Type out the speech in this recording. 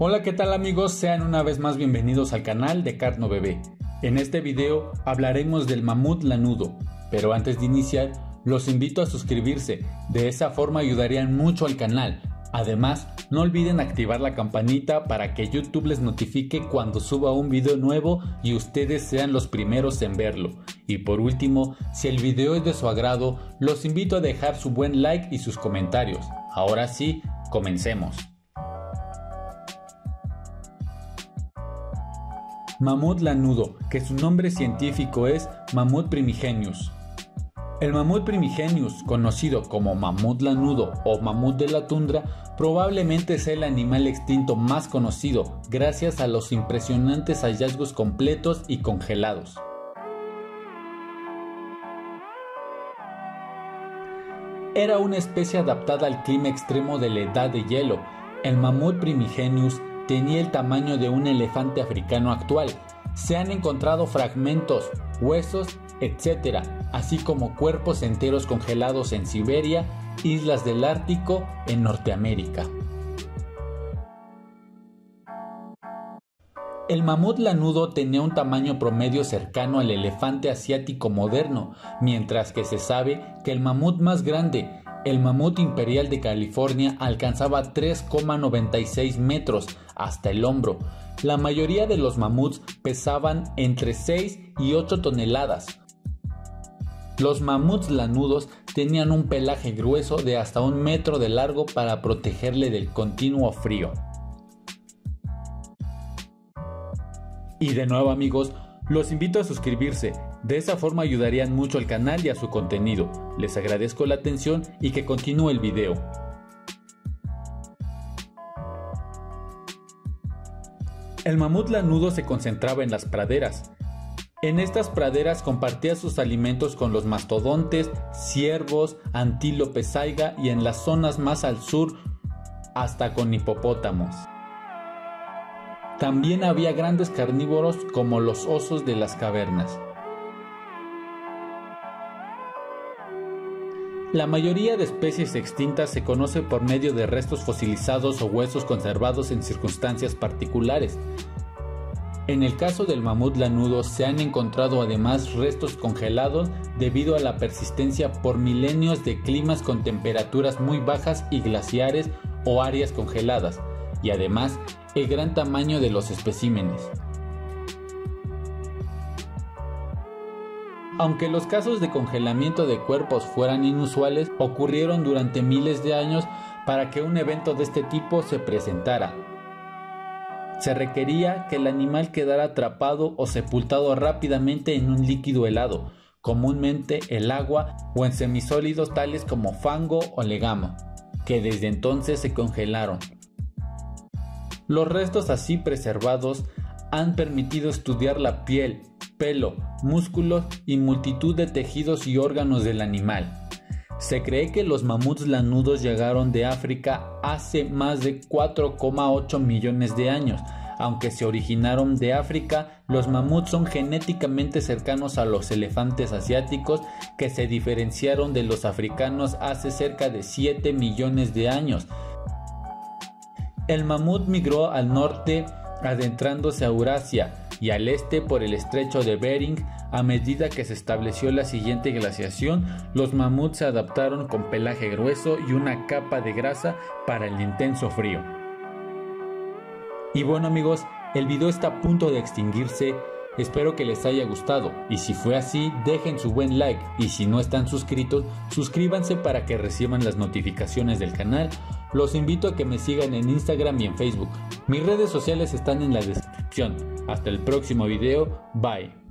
Hola, ¿qué tal amigos? Sean una vez más bienvenidos al canal de Carno Bebé. En este video hablaremos del mamut lanudo, pero antes de iniciar los invito a suscribirse, de esa forma ayudarían mucho al canal. Además, no olviden activar la campanita para que YouTube les notifique cuando suba un video nuevo y ustedes sean los primeros en verlo. Y por último, si el video es de su agrado, los invito a dejar su buen like y sus comentarios. Ahora sí, comencemos. Mamut lanudo, que su nombre científico es Mamut primigenius. El mamut primigenius, conocido como mamut lanudo o mamut de la tundra, probablemente sea el animal extinto más conocido gracias a los impresionantes hallazgos completos y congelados. Era una especie adaptada al clima extremo de la edad de hielo. El mamut primigenius tenía el tamaño de un elefante africano actual. Se han encontrado fragmentos, huesos, etc., así como cuerpos enteros congelados en Siberia, islas del Ártico, en Norteamérica. El mamut lanudo tenía un tamaño promedio cercano al elefante asiático moderno, mientras que se sabe que el mamut más grande, el mamut imperial de California, alcanzaba 3,96 metros hasta el hombro. La mayoría de los mamuts pesaban entre 6 y 8 toneladas. Los mamuts lanudos tenían un pelaje grueso de hasta 1 metro de largo para protegerle del continuo frío. Y de nuevo amigos, los invito a suscribirse, de esa forma ayudarían mucho al canal y a su contenido. Les agradezco la atención y que continúe el video. El mamut lanudo se concentraba en las praderas. En estas praderas compartía sus alimentos con los mastodontes, ciervos, antílopes saiga y en las zonas más al sur hasta con hipopótamos. También había grandes carnívoros como los osos de las cavernas. La mayoría de especies extintas se conoce por medio de restos fosilizados o huesos conservados en circunstancias particulares. En el caso del mamut lanudo se han encontrado además restos congelados debido a la persistencia por milenios de climas con temperaturas muy bajas y glaciares o áreas congeladas, y además el gran tamaño de los especímenes. Aunque los casos de congelamiento de cuerpos fueran inusuales, ocurrieron durante miles de años para que un evento de este tipo se presentara. Se requería que el animal quedara atrapado o sepultado rápidamente en un líquido helado, comúnmente el agua, o en semisólidos tales como fango o legamo, que desde entonces se congelaron. Los restos así preservados han permitido estudiar la piel, pelo, músculos y multitud de tejidos y órganos del animal. Se cree que los mamuts lanudos llegaron de África hace más de 4,8 millones de años. Aunque se originaron de África, los mamuts son genéticamente cercanos a los elefantes asiáticos que se diferenciaron de los africanos hace cerca de 7 millones de años. El mamut migró al norte adentrándose a Eurasia y al este por el estrecho de Bering. A medida que se estableció la siguiente glaciación, los mamuts se adaptaron con pelaje grueso y una capa de grasa para el intenso frío. Y bueno amigos, el video está a punto de extinguirse. Espero que les haya gustado y si fue así, dejen su buen like y si no están suscritos, suscríbanse para que reciban las notificaciones del canal. Los invito a que me sigan en Instagram y en Facebook. Mis redes sociales están en la descripción. Hasta el próximo video, bye.